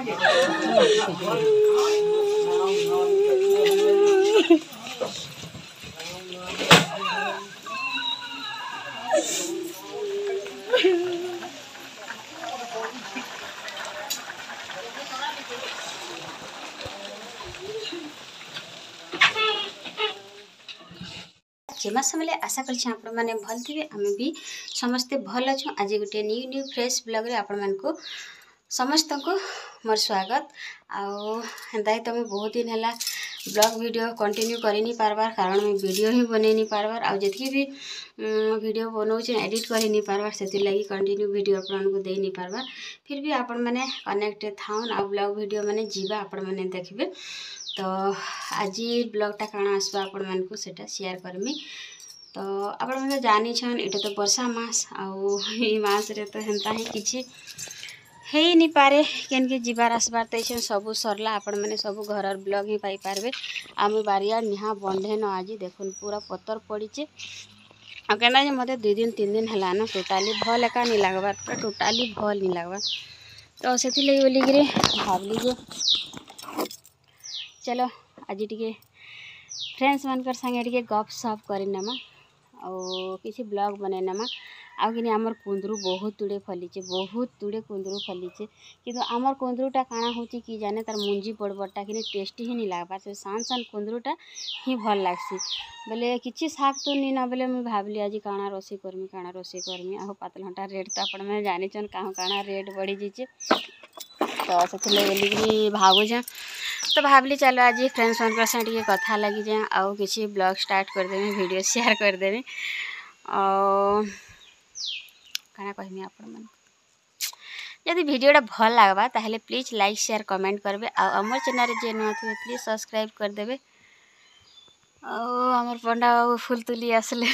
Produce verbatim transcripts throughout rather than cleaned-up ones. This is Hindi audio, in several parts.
जेमा समले आशा कर मैंने भल थे आम भी समस्ते भल अच्छु। आज गोटे न्यू न्यू फ्रेश ब्लॉग रे आपण मान को समस्त को मोर स्वागत। आंता तो मुझे बहुत दिन है ब्लॉग वीडियो कंटिन्यू कर नहीं पार्बार कारण मुझे वीडियो ही बन नहीं पार्बार आ जी भी वीडियो बनाऊँ एडिट कर नहीं पार्बार से लगी कंटिन्यू वीडियो आपको दे नहीं पार्बार। फिर भी आपण मैंने कनेक्ट थाउन आ ब्लॉग वीडियो मैंने जीवा आपण मैंने देखिए। तो आज ब्लॉगटा काण आसवा आपण मानकु सेटा शेयर करमी। तो आपण मैंने जानी छन एटा तो वर्षा मास आउ ई मास रे तो हेंता ही किछि हे नहीं पारे केन के जीवार आसबार तो ये सब सरला आपण मैंने सब घर ब्लॉग ही पाई पारबे। आम बारिया निहा बंधे न आज देखुन पूरा पत्थर पड़ीचे आ केना जे मते दो दिन तीन दिन हला न टोटाली भल एका नहीं लागबार पूरा टोटाली भल नहीं लागबार। तो से लगी बोली कि भावली जे चलो आज टी फ्रेंड्स मानकर संगे टी गप सप करनमा और किसी ब्लॉग बनैनमा। आउ कि आमर कुंदरू बहुत तुड़े फलीचे बहुत तुड़े कुंदरू फलीचे किंतु आमर कुंदरूटा काଣା होची कि जाने तार मुंजी बड़ बड़टा कि टेस्टी ही नहीं लागबा से सान सान कुंदरूटा ही भल लागसी बोले किसी शाग तो नहीं ना बोले मुझे भावली आज काଣା रोषे करमी काଣା रोषे करमी आहो पातल घंटा रेट तो आपण मैंने जानी चन कहाँ काଣା रेट बढ़ी जाइए। तो से बोली भावुछ तो भावली चलो आज फ्रेंड्स मान संगे कथा लगी जाए आउ किसी ब्लॉग स्टार्ट करदेवी वीडियो शेयर करदेवी और काना कहमी आपण मन यदि वीडियोटा भल लगवा ताहले प्लीज लाइक शेयर कमेंट करबे आ हमर चैनल रे जे न थे प्लीज सब्सक्राइब कर देबे। आ हमर पंडा बाबू फूल तुली आसले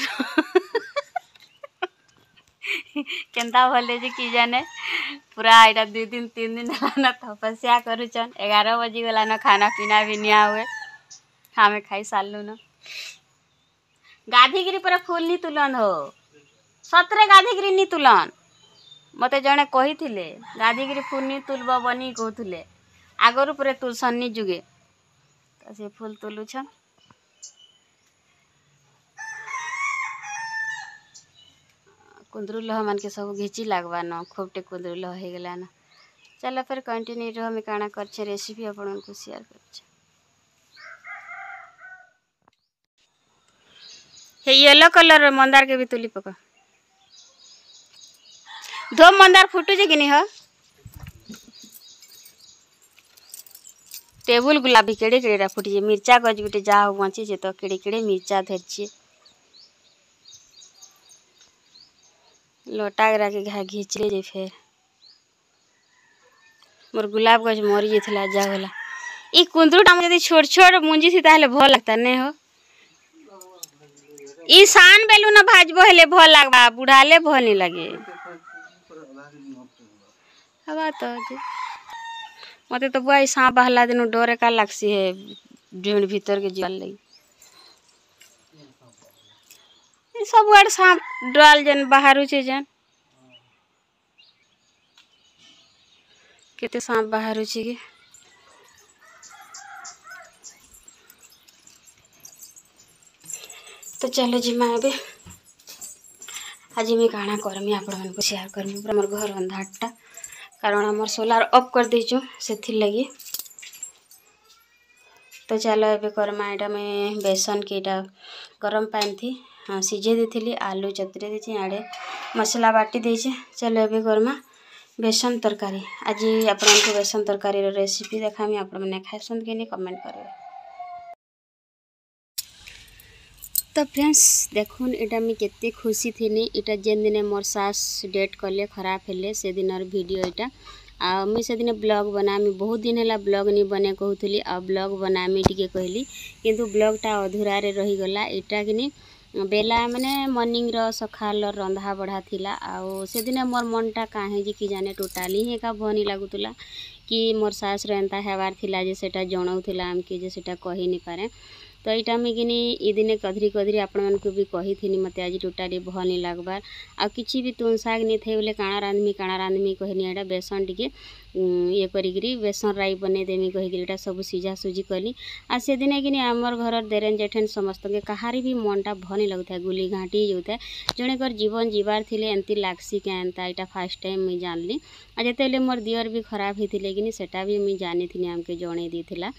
केंता भले जे की जाने पूरा एटा दो दिन तीन दिन ना तपस्या करूचन ग्यारह बजे गला न खाना पीना भी निया हुए हमें खाई सारलु न गाधीगिरी पर फूल नहीं तुलन हो सतरे गाधीगिरी नहीं तुलन मते जने कही थिले गाधीगिरी फूल नहीं तुलब बनी कहथुले आगरु पूरे तुलसन नहीं जुगे तो से फूल तुलुछन। कुंदरू लह मान के सब घिची लागबा न खूबटे कुंदरू लह हो गला न। चलो फिर कंटिन्यू रहो मैं काना करछे रेसिपी अपन को शेयर करछे। हे येलो कलर मंदार के भी तुली पका धो मंदार फुटू जे कि नहीं हो टेबुल गुलाबी केड़े केड़े फुटी जे मिर्चा गज गुटे जा हो बची जे तो केड़े केड़े मिर्चा धरछे लोटा गरा के घा घिचले जे फेर मोर गुलाब गज मरी जेथला जा होला ई कुंदरूटा में यदि छोट छोट मुंजी थी ताहले भल लगता ने हो ई सान बेलू न भाजबो हेले भल लागबा बुढ़ाले भल नहीं लगे हवा तो जे मते तो बुआ सांप बहला दिन डर का लागसी है ढूंढ भीतर के जल लगी सब आड़ सांप डाल जन बाहर छे जन केते सांप बाहर छे के तो चलो जी मैं अबे आज मैं काना करमी आपण मन को शेयर करमी पूरा मोर घर अंधारटा कारण हमर सोलार ऑफ कर देचु से लगी। तो चलो एबे करमा एटा में बेसन के एटा गरम पानी थी हाँ सीझे देती आलू चतुरे देची आड़े मसला बाटी देचे। चलो एबे करमा बेसन तरकारी आज आपण को बेसन तरकारी रो रेसिपी देखामी आपण माने खाइसन के नहीं कमेंट करबे। तो फ्रेंड्स देखुन एटा मी केते खुशी थी एटा जेन दिन मोर सास डेट कले खराब हेले से दिन वीडियो एटा आ मुई से दिन ब्लॉग बनामी बहुत दिन है ब्लॉग नहीं बने कहूली आ ब्लॉग बनामी टिके कहली किंतु ब्लॉगटा अधूरा रे रही गला एटा कि बेला माने मॉर्निंग रो सखाल रंधा बढ़ा थिला आ से दिन मोर मनटा काहे जे कि जाने टोटाली ही का भनी लागुतला कि मोर सास रे एंता हेबार थिला जे सेटा जणाउथिला हमके जे सेटा कहि नहीं पारे तो यहाँ मुझे कि ई दिने कधरी कधरी आपण मानक भी कही मत आज टोटाली भल नहीं लगबार आ किसी भी तुन शाग नहीं थे बोले काଣା रांधमी काଣା रांधमी कहनी यहाँ बेसन टिके ये करी बेसन राई बने देमी कहीकि सब सीझा सुझी कली आ से दिने कि आमर घर देरेन जेठेन समस्त के कहारी भी मनटा भल नहीं लगता है गुली घाटी जाता है जड़े कर जीवन जीवार थिले एमती लागसी क्या एंता यहाँ फास्ट टाइम मुझे जानली आ जिते मोर दियर भी खराब होते कि सेटा भी मुझे जानी थी आमके जड़े देला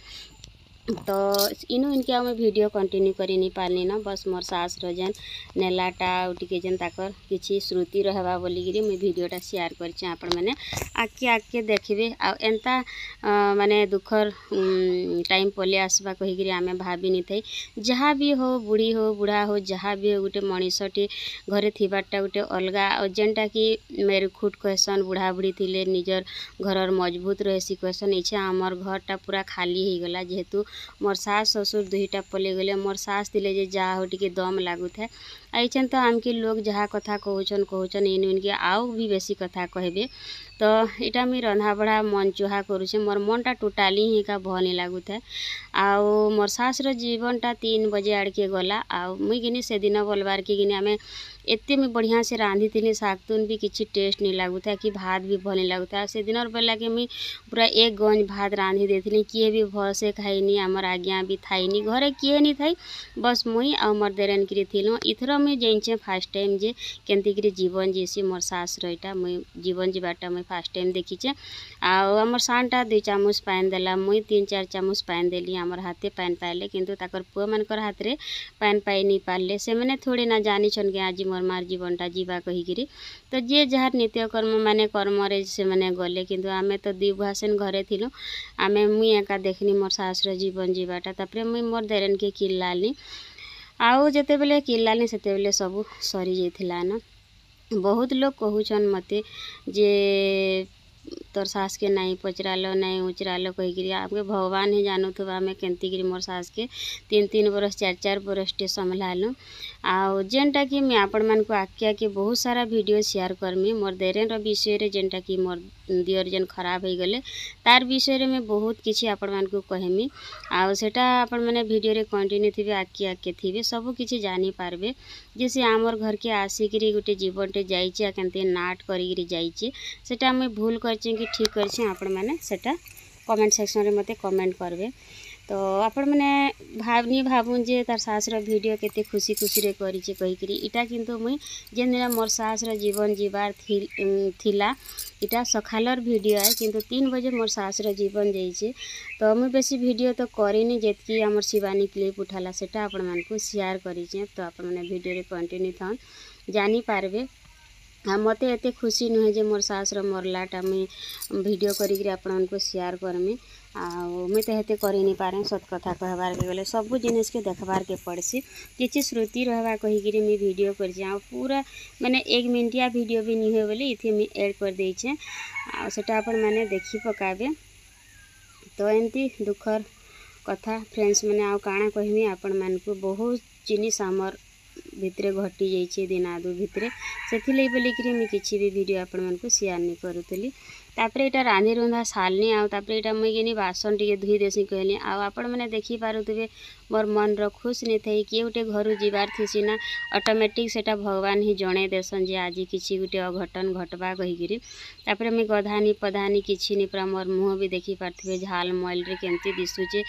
तो इनु इनके आम वीडियो कंटिन्यू करी नहीं पारनी ना बस मोर सास रजेन नेलाटा टिके जेन ताकर किछि श्रुति रहबा बोलिकी मुझे वीडियोटा शेयर करछे आपण माने आके आके देखिबे आ एंता माने दुखर टाइम पले आसबा कहीकि आमे भाबी नहीं थई जहाँ भी हो बुढ़ी हो बुढ़ा हो जहाँ भी हो गोटे मनीषटी घरे थिबारटा गोटे अलगा जेनटा कि मेरे खुट कहसन बुढ़ा बुढ़ी थिले निजर घरर मजबूत रहसी कहसन इच्छे आमर घरटा पूरा खाली हो गला जेहेतु मोर सास ससुर दुईटा पले गले मोर सास थिले जे जा हो टिके दम लागुथे आइछन तो आमके लोग जहाँ कथा कहउछन कहउछन इन इनके आउ भी बेसी कथा कहबे तो इटा मुई रंधा बढ़ा मन चुहा करुचे मोर मनटा टोटाली ही का भल नहीं लागुथे आउ मोर सासर जीवनटा तीन बजे आड़के गला आउ मुई गिनी से दिन बोलबार कि गिनी आमे एते मुई बढ़िया से रांधी थी शागतुन भी किसी टेस्ट नहीं लगुता कि भात भी भल नहीं लगुता से दिन बेला के मुई पूरा एक गंज भात रांधी देती किए भी भल से खाईनी आमर आज्ञा भी थाईनी घरे किए नहीं थाई बस मुई आ मोर देरेन कि थिलु इथर मुई जाइछे फास्ट टाइम जे केमती जीवन जीसी मोर सास रईटा मुई जीवन जीवाटा मुई फास्ट टाइम देखीचे आउ आमर सानटा दुई चामच पान देला मुई तीन चार चामच पान देली आमर हाथे पान पाइले किंतु ताकर पुआ मानकर हाथ रे पान पाई नहीं पारले से मैंने थोड़ी ना जानी छन के आज मोर मार जीवनटा जीवा कहीकि तो जे जहाँ नित्य कर्म माने कर्म रे से माने गले किंतु आमे तो दुई भासेन घरे थिलु आमे मुई एका देखनी मोर सासर जीवन जीवाटा तापरे मुई मोर देरेन के किल्लाली आउ जेते बेले किल्लाली सेते बेले सब सरी जाइथिला ना बहुत लोग कहूछन मते जे तोर सास के नहीं पचरालो नहीं उचरालो कहीकि आपके भगवान ही जानू थो आमे केमती मोर सास के तीन तीन बरस चार चार बरस टे संभालू आउ जेनटा कि मैं आपण मान को आके आके बहुत सारा वीडियो शेयर करमी मोर देरेन विषय रे जेनटा कि मोर दियर जेन खराब हो गले तार विषय रे मैं बहुत किछि आपण मान को कहमी आउ सेटा आपण माने वीडियो रे कंटिन्यू थिबे आके आके थिबे सब किछि जानी पारबे जैसे आमर घर के आसिकरी गोटे जीवनटे जाइछि आ केमते नाट करिकरी जाइछि सेटा मैं भूल करछि कि ठीक करछि आपण माने सेटा कमेंट सेक्शन रे मते कमेंट करबे तो आपण मैंने भावनी भावुन जे तार सासर वीडियो केते खुशी खुशी रे करिचे कहीकि इटा किंतु मुई जेन दिन मोर सासर जीवन जीवार थी, थिला इटा सखालर वीडियो है किंतु तीन बजे मोर सासर जीवन जाइए तो मुई बेसी वीडियो तो करिनी जेतकी हमर शिवानी क्लिप उठाला सेटा आपण मानकु शेयर करिचे तो आपण माने वीडियो रे कंटिन्यू थन जानी पारबे हाँ मत एत खुशी नुहे जे मोर सासर मरलाटा मुई वीडियो करी आपण को शेयर करमी आउ मुई तो हेते करी नहीं पारे सत कथा कहबार के गले सब जिनिस के देखबार के पड़सी किसी श्रुति रहबा कहीकि मुई वीडियो करछे आ पूरा माने एक मिनटिया वीडियो भी नहीं हो बोली इथे मुई ऐड कर देछे आ सेटा आपण माने देखि पकाबे तो एंती दुखर कथा फ्रेंड्स माने आ काना कहमी आपण मान को बहुत जिनिस हमर भितरे घटी जाइए दिन आदु भितरे से बोलिकी मुझे किसी भी वीडियो आपण मान को शेयर नहीं करूली तापर यहाँ रांधि रुंधा सारनी आउे मुझे कि बासन टे धुई देसी कहली आपण मैंने देखी पारुथे मोर मन रो खुश नहीं थी किए गोटे घर जीवार थी ना ऑटोमेटिक सेटा भगवान ही जणे देसन जे आज किसी गोटे अघटन घटवा कहीकि तापर मुझे गधानी पधानी किसी नहीं पूरा मोर मुँह भी देखी पारे झाल मैल रे केमती दिशुचे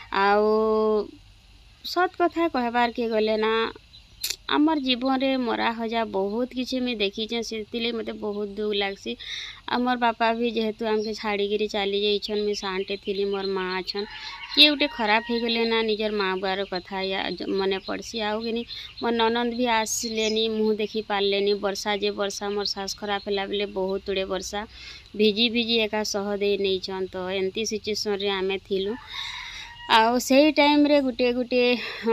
आउ सत कथा कहबार के गले ना आमर जीवन रे मरा हजा बहुत किसी मुझे देखीचे से मत बहुत दुख लगसी आमर बापा भी जेहेतु आमके छाड़ीकी चली जाइछन मुझे सानटे थी मोर माँ अच्छन किए गोटे खराब हो गले ना निजर माँ बुआर कथा या मने पड़सी आउ कि मोर ननंद भी आसलेनी मुँह देखी पारलेनी वर्षा जे वर्षा मोर सास खराब है बेले बहुत उड़े वर्षा भिजी भिजी एका सह दे नहीं तो एमती सिचुएसन रे आमे थिलु आउ से टाइम रे गुटे गुटे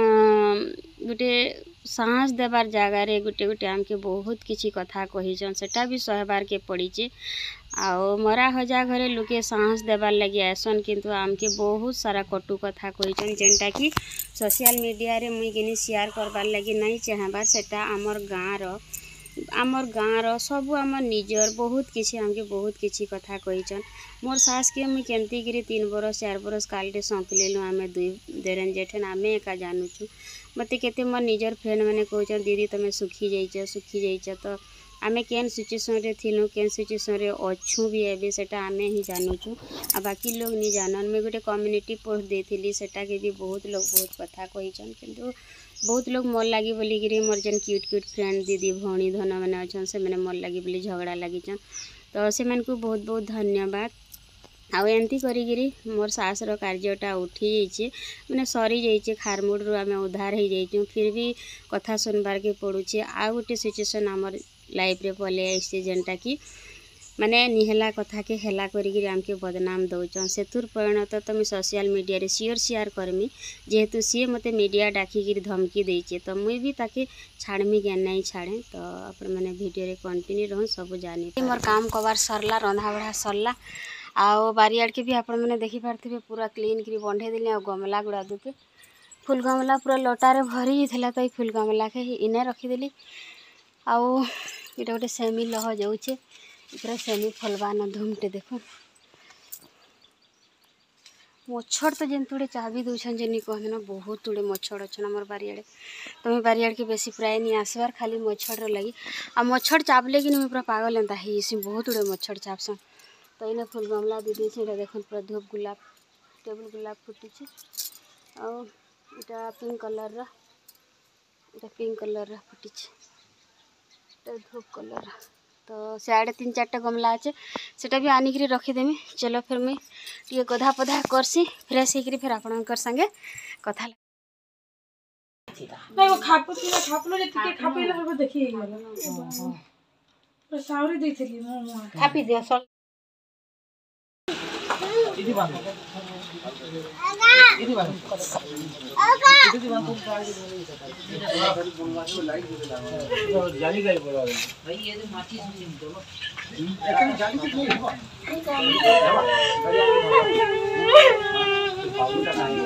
गुटे साहस देवार जगार गोटे गोटे आमके बहुत किसी कथा कहीचन सेटा भी सहबार के पड़ीचे आउ मरा हजा घरे लोके साहस देवार लगी आसन किंतु आमके बहुत सारा कटु कथा कहीचन जेनटा कि सोशल मीडिया रे मुई किनी शेयर करबार लगी नहीं चाहबार सेटा आमर गाँव रो आमर गाँव सबू आम निजर बहुत किसी आमके बहुत किसी कथा कहीचन। मोर सास के मुई केमती गिरी तीन बरस चार बरस कालटे संकलेलु आमे दुई देरन जेठन आमे एका जानूछु। मते केते मोर निजर फ्रेंड मैंने कहचन दीदी तमे सुखी जाइछ सुखी जाइछ। तो आमे केन सिचुएशन रे थिनु केन सिचुएशन रे अच्छू भी एबे सेटा आमे ही जानूछु। आ बाकी लोग नहीं जानन। मैं गोटे कम्युनिटी पोस्ट देथिली सेटा के भी बहुत लोग बहुत कथा कहीचन किंतु बहुत लोग मोर लगी बोलिकी मोर जेन क्यूट क्यूट फ्रेंड दीदी भौणी धन मैंने अच्छन से मैंने मोर लगी बोली झगड़ा लगिचन। तो से को बहुत बहुत धन्यवाद। आउ एमती करी मोर सासर कार्यटा उठी जाइए मैंने सरी जाइए खारमुड रू आम उद्धार हो जाइए फिर भी कथा सुनबार के पड़ुचे। आ गोटे सिचुएसन आमर लाइफ रे पले आइसे जेनटा कि माने निहला कथा के हेला करी आमके बदनाम दौचन। सेथुर परिणत तो मुझे सोशल मीडिया रे शेयर शेयर करमी जेहेतु सी मते मीडिया डाकिकी धमकी देचे तो मुई भी ताके छाड़मी ज्ञान नहीं छाड़े। तो आपण मैंने वीडियो रे कंटिन्यू रहन सब जानी मोर काम कबार सरला रंधा बढ़ा सरला। आओ बारियाड़ के भी आपण मैंने देखी पार्थे पूरा क्लीन करी बंधे दिले। आ गमला गुड़ा दुके फुल गमला पूरा लटारे भरी था तो फुल गमला के इने रखीदेली। आउ इटा गोटे सेमी लह जाऊे पूरा सेमी फलवान धूमटे देख मच्छर तो जेन तुड़े चाबी दूसन जे कहते ना बहुत तुड़े मच्छर अच्छन आमर बारियाड़े। तो मैं बारियाड़ के बेसी प्राय नहीं आसबार खाली मच्छर लगी आ मच्छर चापले कि पूरा पागल एंता ही बहुत गुड़े मच्छर चापसन। तो इन्हें फुल गमला दी देखे देख पूरा धूप गुलाब टेबुल गुलाब फुटी और इटा पिंक कलर रा इटा पिंक कलर रा फुटी धूप कलर। तो सियाड़े तीन चार्टा गमला अच्छे सेटा भी आनिक रखीदेमी। चलो फिर मुई टे गधा पधा करसी फ्रेश होकर फिर आपण संगे कथा नहीं वो खापु ना खापलो जे टिके खापिले हबो देखि गेल तो सावरी देथिली मो खापी दे सल इदी बांध इदी बांध इदी बांध तुम काहे लाइट दे जाली गई बोला भाई ये तो माची सुन दो एकदम जाली से नहीं हो बाबू का नहीं